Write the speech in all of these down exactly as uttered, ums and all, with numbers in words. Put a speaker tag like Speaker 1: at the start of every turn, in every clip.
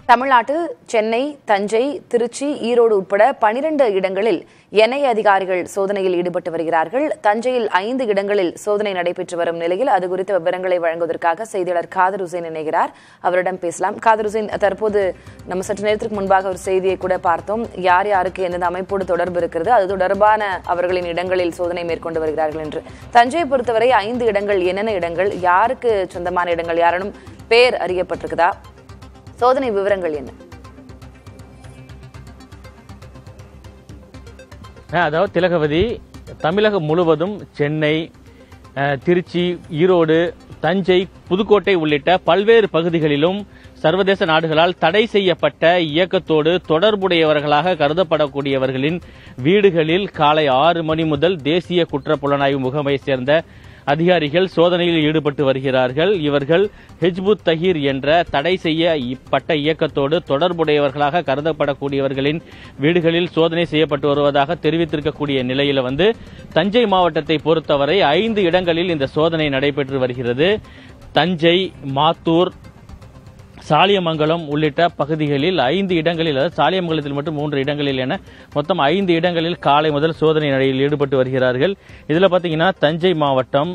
Speaker 1: தமிழ்நாட்டில் சென்னை, தஞ்சை, திருச்சி, ஈரோடு உட்பட பனிரண்டு இடங்களில் என்ஐஏ அதிகாரிகள் சோதனையில் ஈடுபட்டு வருகிறார்கள். தஞ்சையில் ஐந்து இடங்களில் சோதனை நடைபெற்று வரும் நிலையில் அது குறித்த விவரங்களை வழங்குவதற்காக செய்தியாளர் காதர் ஹுசைன் இணைகிறார். அவரிடம் பேசலாம். காதர் ஹுசைன், தற்போது நம்ம சற்று நேரத்திற்கு முன்பாக ஒரு செய்தியை கூட பார்த்தோம். யார் யாருக்கு எந்தெந்த அமைப்போடு தொடர்பு இருக்கிறது, அது தொடர்பான அவர்களின் இடங்களில் சோதனை மேற்கொண்டு வருகிறார்கள் என்று. தஞ்சையை பொறுத்தவரை ஐந்து இடங்கள் என்னென்ன இடங்கள், யாருக்கு சொந்தமான இடங்கள், யாரும் பேர் அறியப்பட்டிருக்குதா, சோதனை விவரங்கள் என்ன?
Speaker 2: அதாவது திலகவதி, தமிழகம் முழுவதும் சென்னை, திருச்சி, ஈரோடு, தஞ்சை, புதுக்கோட்டை உள்ளிட்ட பல்வேறு பகுதிகளிலும் சர்வதேச நாடுகளால் தடை செய்யப்பட்ட இயக்கத்தோடு தொடர்புடையவர்களாக கருதப்படக்கூடியவர்களின் வீடுகளில் காலை ஆறு மணி முதல் தேசிய குற்ற புலனாய்வு முகமையை சேர்ந்த அதிகாரிகள் சோதனையில் ஈடுபட்டு வருகிறார்கள். இவர்கள் ஹிஜ்புத் தஹீர் என்ற தடை செய்யப்பட்ட இயக்கத்தோடு தொடர்புடையவர்களாக கருதப்படக்கூடியவர்களின் வீடுகளில் சோதனை செய்யப்பட்டு வருவதாக தெரிவித்திருக்கக்கூடிய நிலையில வந்து தஞ்சை மாவட்டத்தை பொறுத்தவரை ஐந்து இடங்களில் இந்த சோதனை நடைபெற்று வருகிறது. தஞ்சை, மாத்தூர், சாலியமங்கலம் உள்ளிட்ட பகுதிகளில் ஐந்து இடங்களில், அதாவது சாலியமங்கலத்தில் மட்டும் மூன்று இடங்களில் என மொத்தம் ஐந்து இடங்களில் காலை முதல் சோதனை நடையில் ஈடுபட்டு வருகிறார்கள். இதில் பார்த்தீங்கன்னா தஞ்சை மாவட்டம்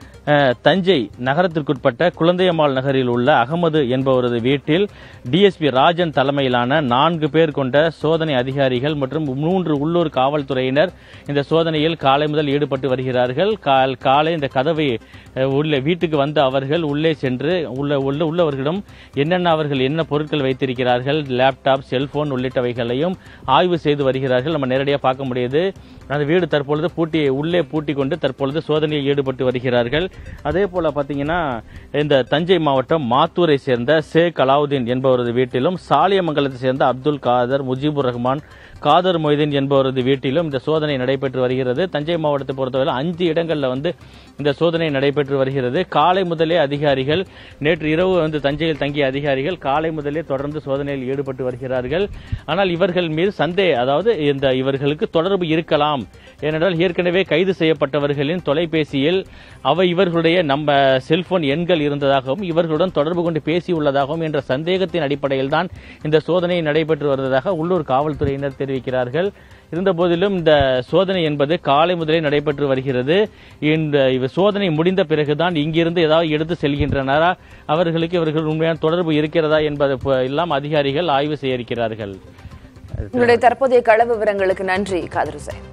Speaker 2: தஞ்சை நகரத்திற்குட்பட்ட குழந்தையம்மாள் நகரில் உள்ள அகமது என்பவரது வீட்டில் டிஎஸ்பி ராஜன் தலைமையிலான நான்கு பேர் கொண்ட சோதனை அதிகாரிகள் மற்றும் மூன்று உள்ளூர் காவல்துறையினர் இந்த சோதனையில் காலை முதல் ஈடுபட்டு வருகிறார்கள். காலை இந்த கதவை உள்ள வீட்டுக்கு வந்த அவர்கள் உள்ளே சென்று உள்ள உள்ள உள்ளவர்களிடம் என்னென்ன அவர்கள் என்ன பொருட்கள் வைத்திருக்கிறார்கள், லேப்டாப், செல்போன் உள்ளிட்டவைகளையும் ஆய்வு செய்து வருகிறார்கள். நம்ம நேரடியாக பார்க்க முடியுது. அந்த வீடு தற்பொழுது பூட்டி உள்ளே பூட்டி கொண்டு தற்பொழுது சோதனையில் ஈடுபட்டு வருகிறார்கள். அதே போல பாத்தீங்கன்னா இந்த தஞ்சை மாவட்டம் மாத்தூரை சேர்ந்த ஷேக் அலாவுதீன் என்பவரது வீட்டிலும், சாலியமங்கலத்தை சேர்ந்த அப்துல் காதர், முஜிபுர் ரஹ்மான், காதர் மொய்தீன் என்பவரது வீட்டிலும் இந்த சோதனை நடைபெற்று வருகிறது. தஞ்சை மாவட்டத்தை பொறுத்தவரை அஞ்சு இடங்கள்ல வந்து இந்த சோதனை நடைபெற்று வருகிறது. காலை முதலே அதிகாரிகள், நேற்று இரவு வந்து தஞ்சையில் தங்கிய அதிகாரிகள் காலை முதலே தொடர்ந்து சோதனையில் ஈடுபட்டு வருகிறார்கள். ஆனால் இவர்கள் மீது சந்தேக, அதாவது இந்த இவர்களுக்கு தொடர்பு இருக்கலாம், ஏனென்றால் ஏற்கனவே கைது செய்யப்பட்டவர்களின் தொலைபேசியில் அவை இவர்களுடைய நம்ம செல்போன் எண்கள் இருந்ததாகவும் இவர்களுடன் தொடர்பு கொண்டு பேசியுள்ளதாகவும் என்ற சந்தேகத்தின் அடிப்படையில் தான் இந்த சோதனை நடைபெற்று வருவதாக உள்ளூர் காவல்துறையினர் தெரிவிக்கிறார்கள். இருந்தபோதிலும் இந்த சோதனை என்பது காலை முதலே நடைபெற்று வருகிறது. இந்த சோதனை முடிந்த பிறகுதான் இங்கிருந்து ஏதாவது எடுத்து செல்கின்றனரா, அவர்களுக்கு இவர்கள் உண்மையான தொடர்பு இருக்கிறதா என்பது எல்லாம் அதிகாரிகள் ஆய்வு செய்ய இருக்கிறார்கள்.
Speaker 1: உங்களுடைய தற்போதைய கள விவரங்களுக்கு நன்றி காதர் ஹுசைன்.